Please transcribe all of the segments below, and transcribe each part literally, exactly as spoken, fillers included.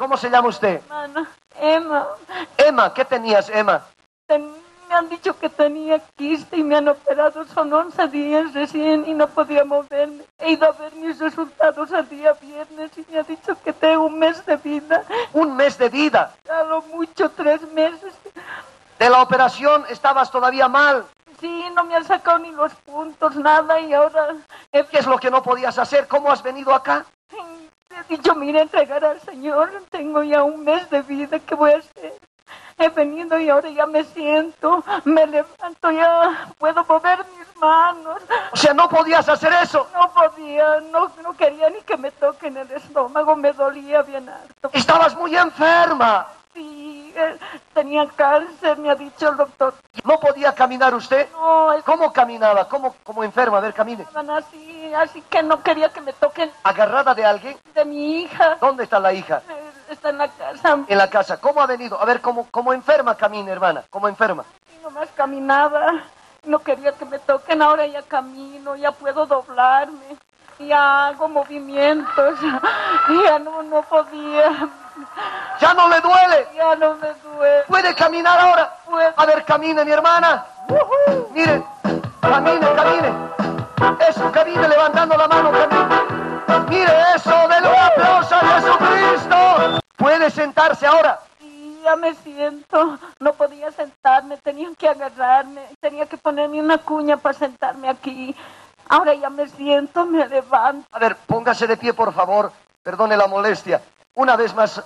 ¿Cómo se llama usted? Hermana, Emma. Emma, ¿qué tenías, Emma? Ten, me han dicho que tenía quiste y me han operado, son once días recién y no podía moverme. He ido a ver mis resultados el día viernes y me ha dicho que tengo un mes de vida. Un mes de vida. A lo mucho tres meses. De la operación estabas todavía mal. Sí, no me han sacado ni los puntos, nada, y ahora... He... ¿Qué es lo que no podías hacer? ¿Cómo has venido acá? He dicho, mire, entregar al Señor, tengo ya un mes de vida, ¿qué voy a hacer? He venido y ahora ya me siento, me levanto, ya puedo mover mis manos. O sea, ¿no podías hacer eso? No podía, no, no quería ni que me toquen el estómago, me dolía bien harto. Estabas muy enferma. Sí, eh, tenía cáncer, me ha dicho el doctor. ¿No podía caminar usted? No, es... ¿Cómo caminaba? ¿Cómo, como enferma? A ver, camine. Así, así que no quería que me toquen. ¿Agarrada de alguien? De mi hija. ¿Dónde está la hija? Eh, está en la casa. En la casa. ¿Cómo ha venido? A ver, ¿cómo, cómo enferma camina, hermana? ¿Cómo enferma? Sí, nomás caminaba. No quería que me toquen, ahora ya camino, ya puedo doblarme. Ya hago movimientos. Ya no, no podía. ¿Ya no le duele? Ya no me duele. ¿Puede caminar ahora? Puedo. A ver, camine, mi hermana. Uh-huh. Mire, camine, camine. Eso, camine, levantando la mano, camine. Mire eso, denle un aplauso a Jesucristo. ¿Puede sentarse ahora? Sí, ya me siento. No podía sentarme, tenían que agarrarme. Tenía que ponerme una cuña para sentarme aquí. Ahora ya me siento, me levanto. A ver, póngase de pie, por favor. Perdone la molestia. Una vez más,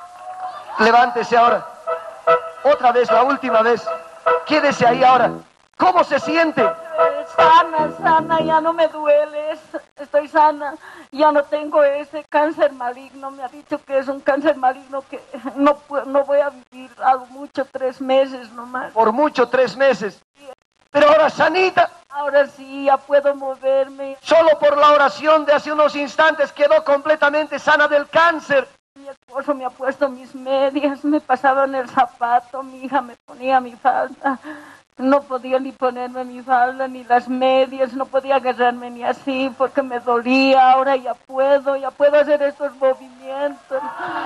levántese ahora. Otra vez, la última vez. Quédese ahí ahora. ¿Cómo se siente? Eh, sana, sana, ya no me duele. Estoy sana. Ya no tengo ese cáncer maligno. Me ha dicho que es un cáncer maligno que no, no voy a vivir algo mucho, tres meses nomás. Por mucho, tres meses. Pero ahora sanita. Ahora sí, ya puedo moverme. Solo por la oración de hace unos instantes quedó completamente sana del cáncer. Mi esposo me ha puesto mis medias, me pasaban el zapato, mi hija me ponía mi falda. No podía ni ponerme mi falda ni las medias, no podía agarrarme ni así porque me dolía. Ahora ya puedo, ya puedo hacer estos movimientos.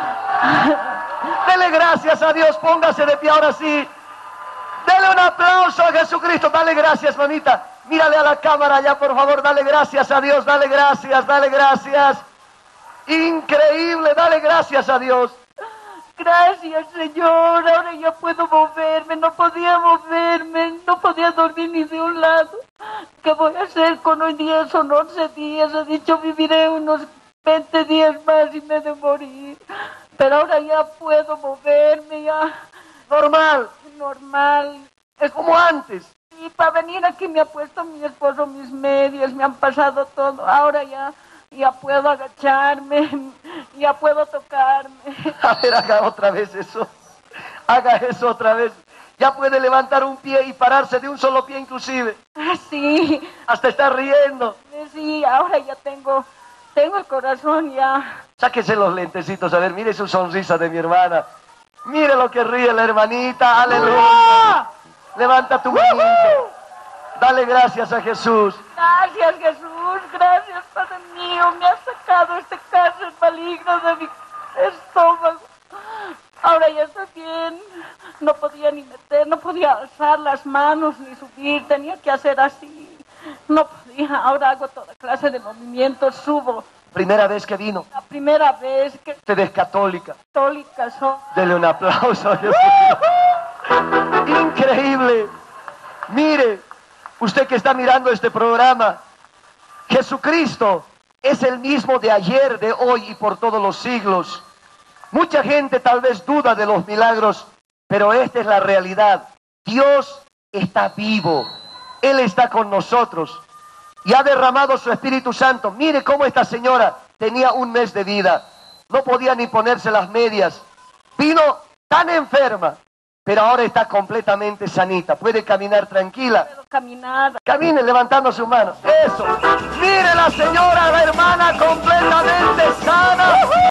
Dele gracias a Dios, póngase de pie ahora sí. Dele un aplauso a Jesucristo, dale gracias, mamita. Mírale a la cámara ya, por favor, dale gracias a Dios, dale gracias, dale gracias. Increíble, dale gracias a Dios. Gracias, Señor, ahora ya puedo moverme, no podía moverme, no podía dormir ni de un lado. ¿Qué voy a hacer con hoy día? Son once días, he dicho viviré unos veinte días más y me he de morir. Pero ahora ya puedo moverme, ya. Normal. Normal. Es como antes. Y para venir aquí me ha puesto mi esposo mis medias, me han pasado todo. Ahora ya, ya puedo agacharme, ya puedo tocarme. A ver, haga otra vez eso. Haga eso otra vez. Ya puede levantar un pie y pararse de un solo pie inclusive. Ah, sí. Hasta está riendo. Sí, ahora ya tengo, tengo el corazón ya. Sáquese los lentecitos, a ver, mire su sonrisa de mi hermana. Mire lo que ríe la hermanita, aleluya. Levanta tu manito. Dale gracias a Jesús. Gracias, Jesús, gracias, Padre mío. Me has sacado este cáncer maligno de mi estómago. Ahora ya estoy bien. No podía ni meter, no podía alzar las manos ni subir. Tenía que hacer así. No podía. Ahora hago toda clase de movimientos, subo. Primera vez que vino. La primera vez que... Usted es católica. Católica soy. Dele un aplauso a Jesús. Increíble. Mire, usted que está mirando este programa, Jesucristo es el mismo de ayer, de hoy y por todos los siglos. Mucha gente tal vez duda de los milagros, pero esta es la realidad. Dios está vivo. Él está con nosotros y ha derramado su Espíritu Santo. Mire cómo esta señora tenía un mes de vida. No podía ni ponerse las medias. Vino tan enferma, pero ahora está completamente sanita. Puede caminar tranquila. Puedo caminar. Camine levantando sus manos. Eso. Mire la señora, la hermana completamente sana.